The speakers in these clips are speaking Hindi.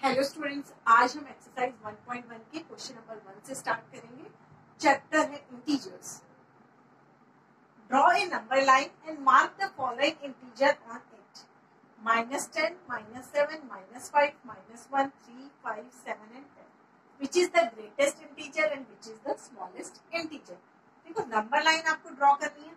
हेलो स्टूडेंट्स, आज हम एक्सरसाइज 1.1 के क्वेश्चन नंबर 1 से स्टार्ट करेंगे। चैप्टर है integers. Draw a number line and mark the following integer on it: -10, -7, -5, -1, 3, 5, 7 and 10. Which is the greatest integer and which is the smallest integer? देखो, नंबर लाइन आपको ड्रॉ करनी है,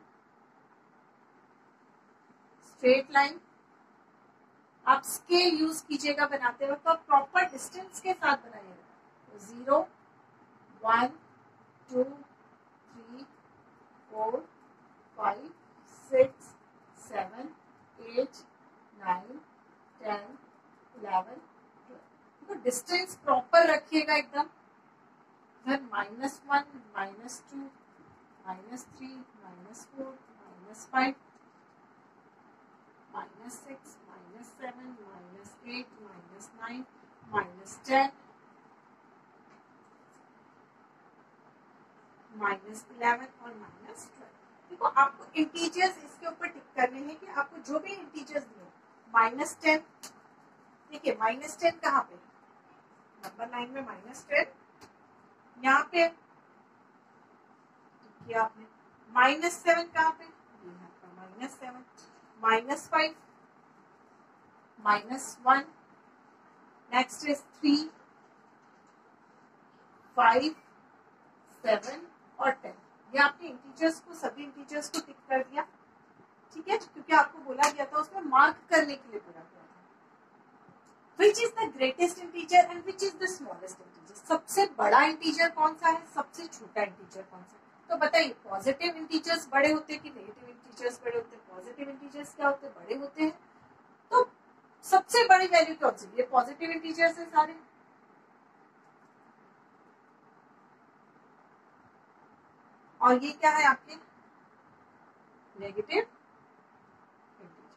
स्ट्रेट लाइन। आप स्केल यूज कीजिएगा बनाते वक्त, तो प्रॉपर डिस्टेंस के साथ बनाइएगा। 0, 1, 2, 3, 4, 5, 6, 7, 8, 9, 10, 11, 12। तो डिस्टेंस प्रॉपर रखिएगा एकदम। फिर -1, -2, -3, -4, -5, -6, -7, -8, -9, -10, -11 और -12। देखो, आपको इंटीजर्स इसके ऊपर टिक करने हैं कि आपको जो भी इंटीजर्स दिए। -10, देखिए -10 कहाँ पे? नंबर लाइन में -10 यहाँ पे किया आपने। -7 कहाँ पे? -7, -5, -1, नेक्स्ट इज 3, 5, 7 और 10। ये आपने इंटीजर्स को, सभी इंटीजर्स को टिक कर दिया, ठीक है, क्योंकि आपको बोला गया था उसमें मार्क करने के लिए बोला गया था। Which is the greatest integer and which is the smallest integer? सबसे बड़ा इंटीजर कौन सा है, सबसे छोटा इंटीजर कौन सा है? तो बताइए, पॉजिटिव इंटीजर्स बड़े होते हैं कि नेगेटिव इंटीजर्स बड़े होते हैं? पॉजिटिव इंटीजर्स क्या होते हैं? बड़े होते हैं। तो सबसे बड़ी वैल्यू कौन सी? ये पॉजिटिव इंटीजर्स है सारे। और ये क्या है आपके? Negative integer.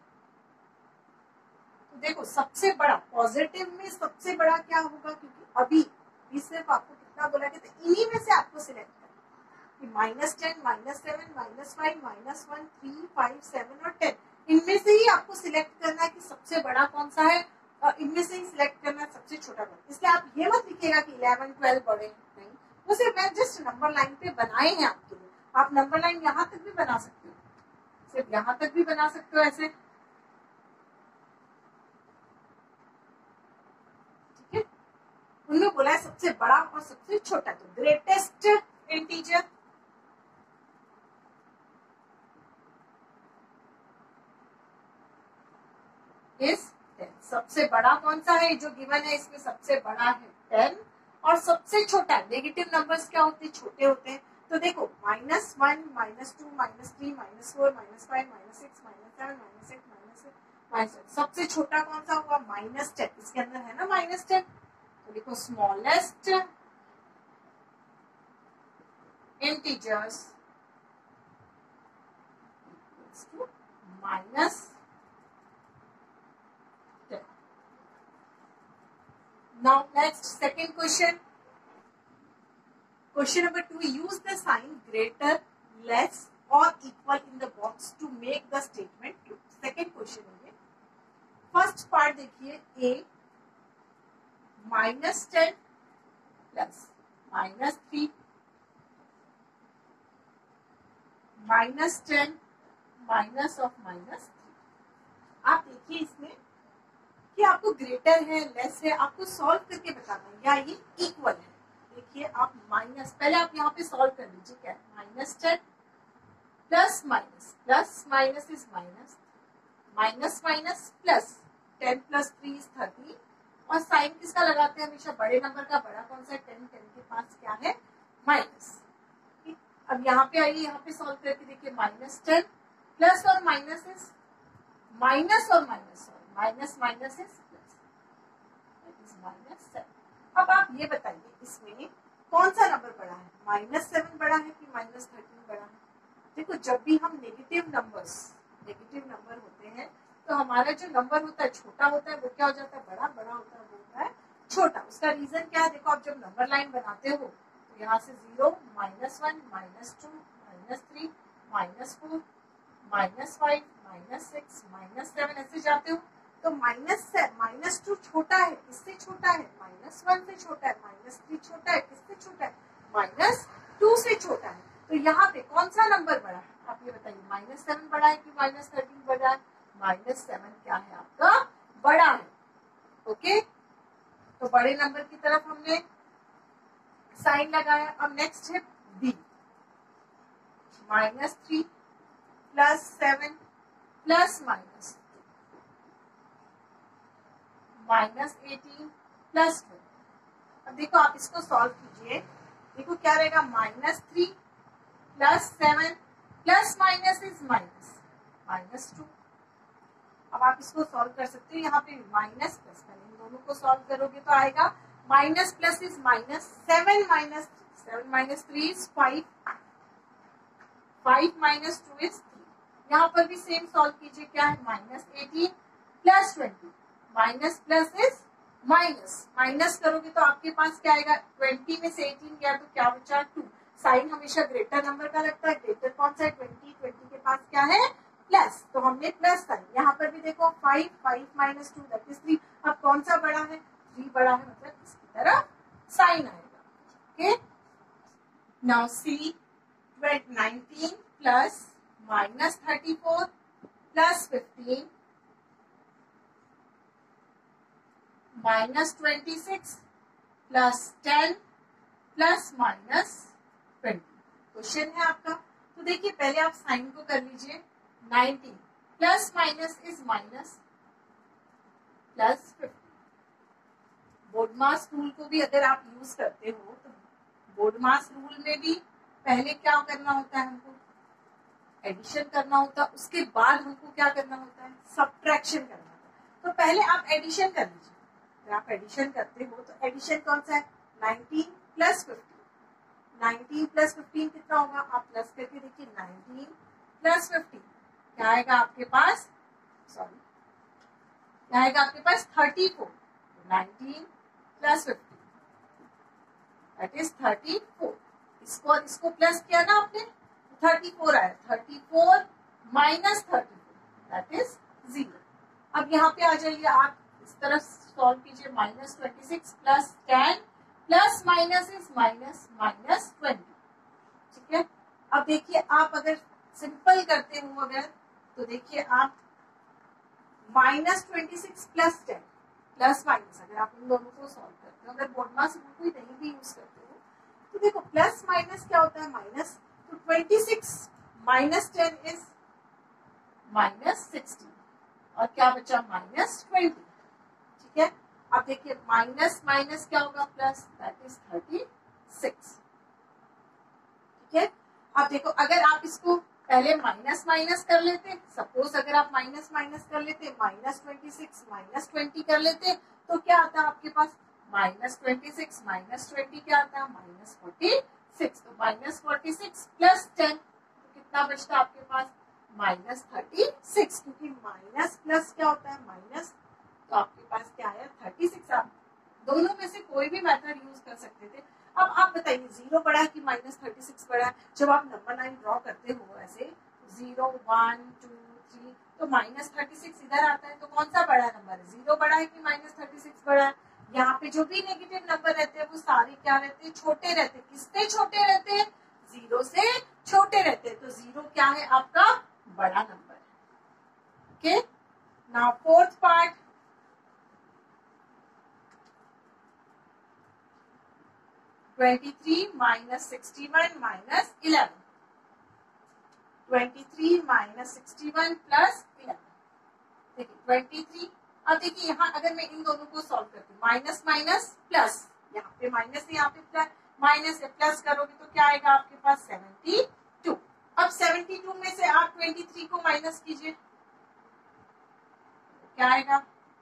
तो देखो, सबसे बड़ा पॉजिटिव में सबसे बड़ा क्या होगा? क्योंकि अभी सिर्फ आपको कितना बोला गया था, इन्हीं में से आपको सिलेक्ट करना कि -10, -7, -5, -1, 3, 5, 7 और 10। इनमें से ही आपको सिलेक्ट करना है कि सबसे बड़ा कौन सा है, और इनमें से ही सिलेक्ट करना है सबसे छोटा कौन। इसलिए आप ये मत लिखिएगा कि 11, 12 बड़े नहीं, वो सिर्फ मैं जस्ट नंबर लाइन पे बनाए हैं आपके लिए। आप नंबर लाइन यहाँ तक भी बना सकते हो, सिर्फ यहाँ तक भी बना सकते हो ऐसे, ठीक है। उन्होंने बोला है सबसे बड़ा और सबसे छोटा। तो ग्रेटेस्ट इंटीजर इज 10। सबसे बड़ा कौन सा है जो गिवन है? इसमें सबसे बड़ा है 10 और सबसे छोटा, नेगेटिव नंबर्स क्या होते हैं? छोटे होते हैं। तो देखो, -1, -2, -3, -4, -5, -6, -7, -6, -7। सबसे छोटा कौन सा होगा? -10। इसके अंदर है ना -10। तो देखो, smallest integers -10। Now next, second question. Question number 2. Use the sign greater, less or equal in the box to make the statement true. Second question है। First part देखिए, A -10 plus -3 -10 minus of -3। आप देखिए इसमें कि आपको ग्रेटर है, लेस है, आपको सॉल्व करके बताना है, या ये इक्वल है। देखिए, आप माइनस, पहले आप यहाँ पे सॉल्व कर लीजिए। क्या है? -10 plus minus, plus minus is minus, minus minus plus, 10 + 3 = 30। और साइन किसका लगाते हैं हमेशा? बड़े नंबर का। बड़ा कौन सा है? 10। 10 के पास क्या है? माइनस। अब यहाँ पे आइए, यहाँ पे सॉल्व करके देखिए। -10 प्लस और माइनस इज माइनस और minus, minus minus is plus, -7। अब आप ये बताइए, इसमें कौन सा नंबर बड़ा है? -7 बड़ा है कि -13 बड़ा है? देखो, जब भी हम नेगेटिव नंबर होते हैं, तो हमारा जो नंबर होता है छोटा होता है, वो क्या हो जाता है? बड़ा। बड़ा होता है वो होता है छोटा। उसका रीजन क्या है? देखो, आप जब नंबर लाइन बनाते हो तो यहाँ से 0, -1, -2, -3, -4, -5, -6, -7 ऐसे जाते हो। तो -2 छोटा है, किससे छोटा है? -1 से छोटा है। -3 छोटा है, किससे छोटा है? -2 से छोटा है। तो यहाँ पे कौन सा नंबर बड़ा है? आप ये बताइए, -7 बड़ा है कि -13 बड़ा है? -7 क्या है आपका? बड़ा है। ओके, तो बड़े नंबर की तरफ हमने साइन लगाया। अब नेक्स्ट है बी, -3 +7 +-, -18 +12। अब देखो आप इसको सॉल्व कीजिए। देखो क्या रहेगा, -3 +7 + इज -2। अब आप इसको सॉल्व कर सकते हो। यहाँ पे माइनस प्लस, पहले इन दोनों को सॉल्व करोगे तो आएगा minus plus is minus, 7 - 3 is 5, 5 - 2 is 3। यहाँ पर भी सेम सॉल्व कीजिए। क्या है? -18 +20, minus plus is minus, minus करोगे तो आपके पास क्या आएगा? 20 में से 18 गया तो क्या बचा? 2। साइन हमेशा ग्रेटर नंबर का लगता है। ग्रेटर कौन सा है? 20 के पास क्या है? प्लस, तो हमने प्लस साइन। यहाँ पर भी देखो 5 - 2 दैट इज 3। अब कौन सा बड़ा है? 3 बड़ा है, मतलब इसकी तरफ साइन आएगा। Okay, now see, 19 plus -34 plus 15 -26 plus 10 plus -20। Question है आपका। तो देखिए पहले आप साइन को कर लीजिए। 19 plus minus is minus, plus 15। BODMAS rule को भी अगर आप यूज करते हो तो बोर्डमास रूल में भी पहले क्या करना होता है? हमको एडिशन करना होता है, उसके बाद हमको क्या करना होता है? सब्ट्रैक्शन करना होता है। तो पहले आप एडिशन कर लीजिए। अगर आप एडिशन करते हो तो एडिशन कौन सा है? 19 + 15। 19 + 15 कितना होगा? आप प्लस करके देखिए। 19 + 15 क्या आएगा आपके पास? सॉरी, क्या आएगा आपके पास? 34। 19 + 15 दैट इज 34। इसको और इसको प्लस किया ना आपने, 34 आया। 34 - 34 दैट इज 0। अब यहाँ पे आ जाइए, आप इस तरफ सॉल्व कीजिए। -26 प्लस 10 प्लस माइनस इज -20। ठीक है, अब देखिए आप अगर सिंपल करते हो अगर, तो देखिए आप -26 प्लस 10 प्लस माइनस, अगर आप इन दोनों को सॉल्व करते हो, अगर बोर्डमास रूल को नहीं भी यूज करते हो, तो देखो प्लस माइनस क्या होता है? माइनस। तो 26 - 10 इज -16 और क्या बचा? -20। ठीक है, अब देखिए माइनस माइनस क्या होगा? Plus, that is 36। ठीक है, अब देखो अगर आप इसको पहले माइनस माइनस कर लेते, सपोज अगर आप माइनस माइनस कर लेते, -26 -20 कर लेते, तो क्या आता है आपके पास? -26 -20 क्या आता है? -46। तो -46 प्लस 10 तो कितना बचता आपके पास? -36, क्योंकि माइनस प्लस क्या होता है? माइनस। तो आपके पास क्या आया? 36। आप दोनों में से कोई भी मेथड यूज कर सकते थे। अब आप बताइए 0 बड़ा है कि -36 बड़ा है? जब आप नंबर लाइन ड्रॉ करते हो ऐसे 0 1 2 3, तो -36 इधर आता है, तो कौन सा बड़ा नंबर है? 0 बड़ा है कि -36 बड़ा है? यहाँ पे जो भी नेगेटिव नंबर रहते हैं वो सारे क्या रहते हैं? छोटे रहते हैं। किससे छोटे रहते हैं? 0 से छोटे रहते हैं। तो 0 क्या है आपका? बड़ा नंबर है। Okay, now fourth part, 23 - 61 - 11। 23 - 61 + 11। देखिए 23। अब देखिए यहाँ अगर मैं इन दोनों को सॉल्व करती हूँ, माइनस माइनस प्लस, यहाँ पे माइनस है, यहाँ पे प्लस, माइनस है, प्लस करोगे तो क्या आएगा आपके पास? 72। अब 72 में से आप 23 को माइनस कीजिए, क्या आएगा?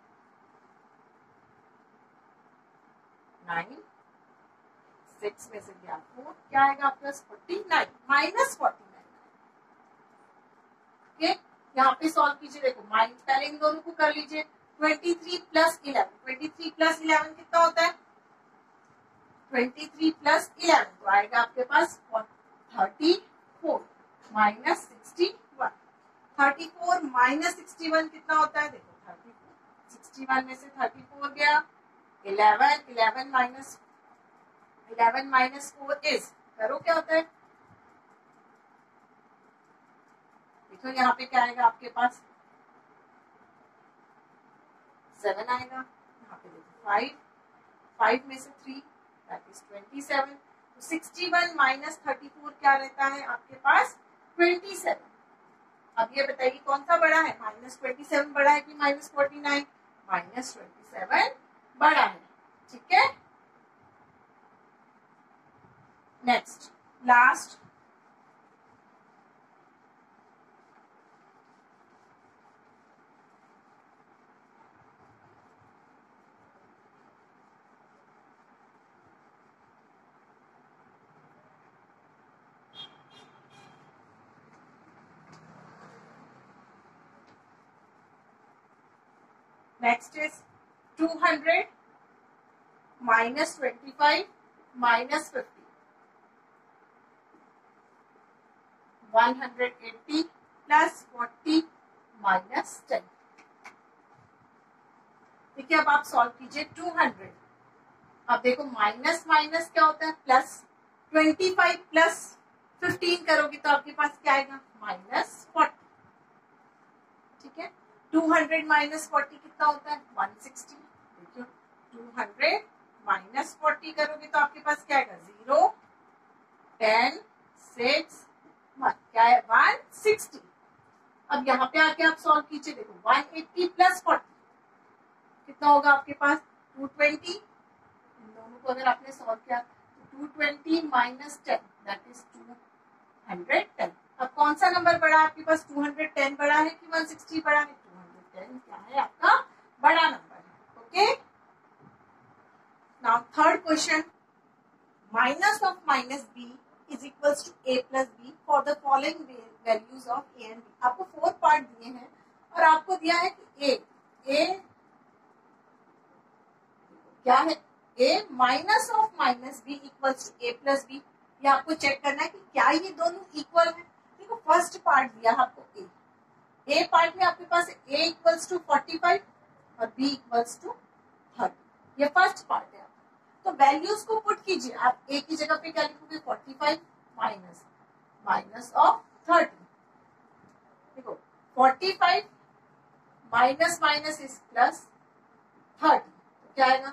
9। 6 में से गया 4, क्या आएगा? Plus 49 minus 49। ओके, यहाँ पे सॉल्व कीजिए। देखो पहले इन दोनों को कर लीजिए। 23 + 11, 23 + 11 कितना होता है? 23 + 11 तो आएगा आपके पास 34 - 61। 34 - 61 कितना होता है? देखो 34। 61 में से 34 गया, 11 माइनस 4 इज, करो क्या होता है, देखो यहाँ पे क्या आएगा आपके पास, 7 आएगा, यहाँ पे देखो 5 में से 3 दैट इज 27, तो 61 माइनस 34 क्या रहता है आपके पास, 27। अब ये बताइए कौन सा बड़ा है, -27 बड़ा है कि -49, -27 बड़ा है, ठीक है। Next last, next is 200 minus 25 minus 50, 180 plus 40 minus 10। देखिए अब आप सॉल्व कीजिए 200, अब देखो माइनस माइनस क्या होता है प्लस, 25 प्लस 15 करोगे तो आपके पास क्या आएगा, -40, ठीक है। 200 माइनस 40 कितना होता है, 160। देखिए 200 माइनस 40 करोगे तो आपके पास क्या आएगा, 0, 10, 6, 1, क्या है 160। अब यहाँ पे आके आप सॉल्व कीजिए, देखो 180 प्लस 40 कितना होगा आपके पास, 220। इन दोनों को अगर आपने सॉल्व किया तो 220 माइनस 10 दैट इज 210। अब कौन सा नंबर बड़ा है आपके पास, 210 बड़ा है कि 160 बड़ा है, 210 क्या है आपका बड़ा नंबर है, okay. Now third question, minus of minus B is equals to A plus B for the following values of A and B. आपको 4 पार्ट दिए हैं और आपको दिया है कि ए क्या है, A minus of minus B equals to A plus B. ये आपको चेक करना है कि क्या ये दोनों इक्वल है। देखो फर्स्ट पार्ट दिया है आपको ए पार्ट में आपके पास ए इक्वल्स टू 45 और बी इक्वल्स टू 30, ये फर्स्ट पार्ट है। तो वैल्यूज को पुट कीजिए, आप ए की जगह पे क्या लिखोगे, 45 माइनस ऑफ 30। देखो 45 माइनस माइनस इज प्लस 30, तो क्या आएगा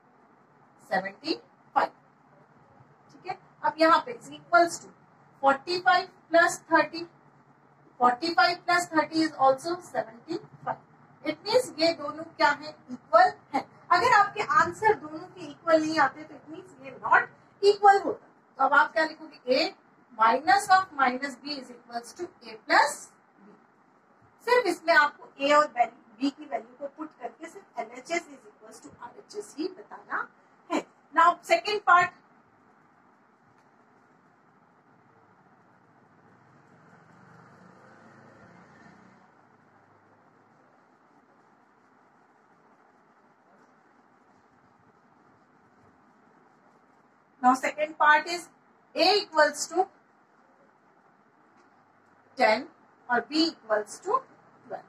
75, ठीक है। अब यहाँ पे equals to 45 plus 30, 45 plus 30 is also 75। It means ये दोनों क्या है, इक्वल है। अगर आपके आंसर दोनों के इक्वल नहीं आते तो इट मीन्स ये नॉट इक्वल होता। तो अब आप क्या लिखोगे, A minus of minus B is equals to A plus B. सिर्फ इसमें आपको ए और बी की वैल्यू को पुट करके सिर्फ LHS is equals to RHS ही बताना है। Now second part, now second part is a equals to 10 और b equals to 12।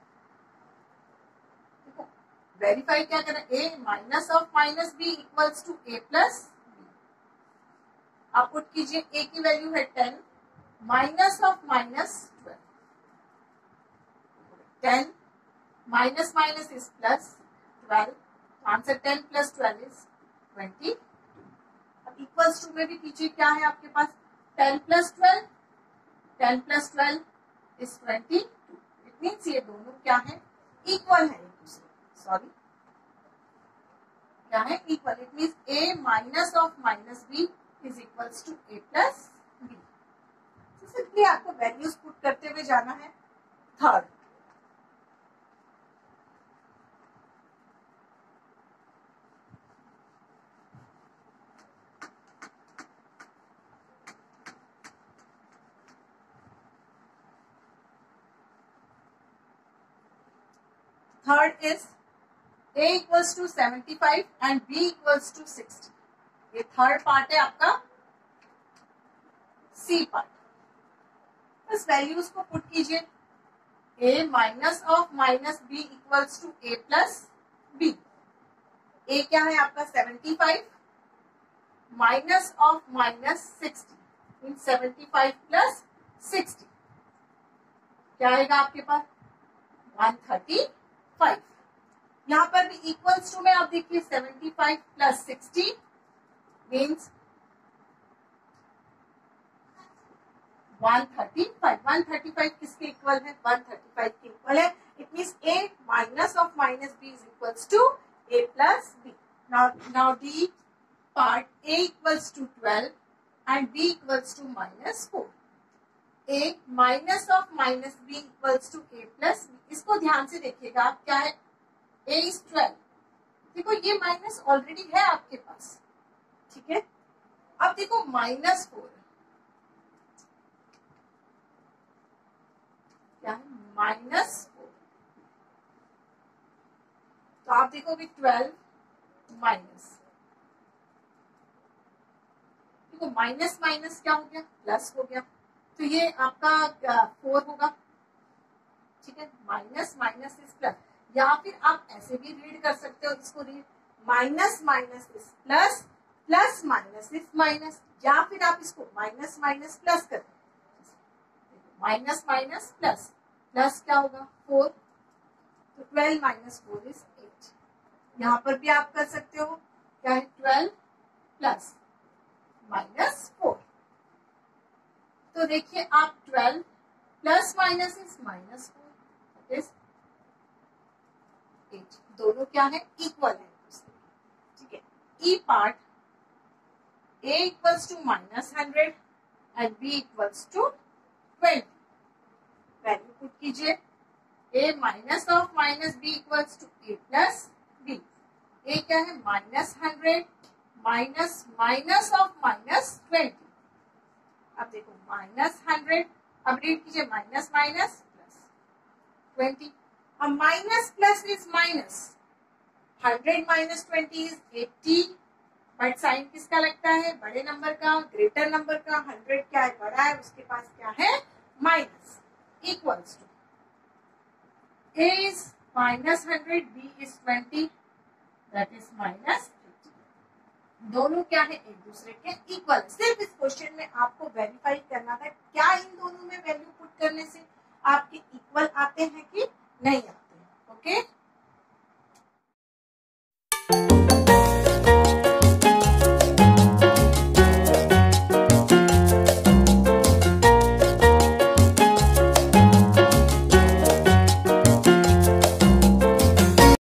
देखो वेरीफाई क्या करना, a minus of minus b equals to a plus b। आप पुट कीजिए, a की वैल्यू है 10 minus of minus 12, 10 minus minus is plus 12, answer 10 plus 12 is 20। Equals to में भी कीजिए, क्या है आपके पास 10 plus 12, 10 plus 12 is 22। It means ये दोनों क्या है, इक्वल है एक दूसरे, सॉरी क्या है, equal. It means A minus of minus B is equals to A plus B. Simply आपको वैल्यूज पुट करते हुए जाना है। Third, third is a equals to 75 and b equals to 60। ये थर्ड पार्ट है आपका सी पार्ट। इस वैल्यूज को पुट कीजिए, a minus of minus b equals to a plus A क्या है आपका 75 minus of minus 60 mean 75 plus 60 क्या आएगा आपके पास 135। यहां पर भी इक्वल्स टू में आप देखिए 75 प्लस 60 मीन्स 135। 135 किसके इक्वल है 135 के इक्वल है। It means a minus of minus b is equals to a plus b। Now D part a equals to 12 and b equals to minus 4। a minus of minus b equals to a plus b। इसको ध्यान से देखिएगा आप क्या है a इज 12। देखो ये माइनस ऑलरेडी है आपके पास, ठीक है। अब देखो माइनस 4 क्या है माइनस 4। तो आप देखोगे 12 माइनस, देखो माइनस माइनस क्या हो गया प्लस हो गया, तो ये आपका 4 होगा, ठीक है। माइनस माइनस इज प्लस, या फिर आप ऐसे भी रीड कर सकते हो इसको, read minus minus is plus, plus minus is minus, या फिर आप इसको माइनस माइनस प्लस कर, माइनस माइनस प्लस, प्लस क्या होगा 4, तो 12 माइनस 4 इज 8। यहां पर भी आप कर सकते हो क्या है 12 प्लस माइनस 4। तो देखिए आप 12 plus minus is minus 4 is 8। दोनों क्या है इक्वल है, ठीक है। E part a equals to minus 100 and b equals to 20। Value put कीजिए a minus of minus b equals to a plus b। a क्या है minus 100 minus minus of minus 20। अब देखो माइनस 100, अब रीड कीजिए माइनस माइनस प्लस 20। अब minus plus is minus, 100 minus 20 is 80, but sign किसका लगता है बड़े नंबर का, ग्रेटर नंबर का। 100 क्या है बड़ा है, उसके पास क्या है minus, equals to a is minus 100 b is 20 that is minus 80। दोनों क्या है एक दूसरे के इक्वल। सिर्फ इस क्वेश्चन में आपको वेरीफाई करना था